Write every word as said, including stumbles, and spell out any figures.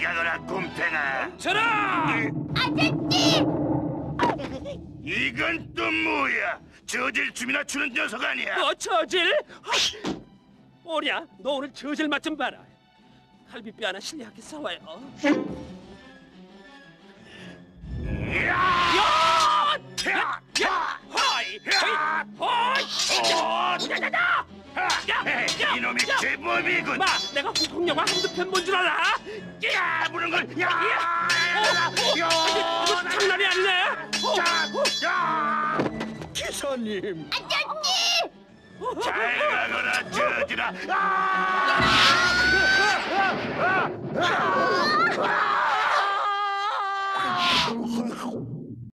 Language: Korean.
가거라, 곰탱아. 저라! 아저씨! 이건 또 뭐야? 저질 춤이나 추는 녀석 아니야? 뭐 저질? 아, 오랴, 너 오늘 저질 맛 좀 봐라. 갈비뼈 하나 실례하게 싸워요. 야! 야! 야! 야! 허이! 허이! 허이! 어! 야야야! 야! 야! 이놈이 야! 제법이군. 마, 내가 홍콩 영화 한두 편 본 줄 알아? 야, 부는 걸. 야! 어, 어, 야! 이거 장난이 아니네. 어, 자, 야! 기사님, 아저씨! 잘 가거라, 저질아. 아!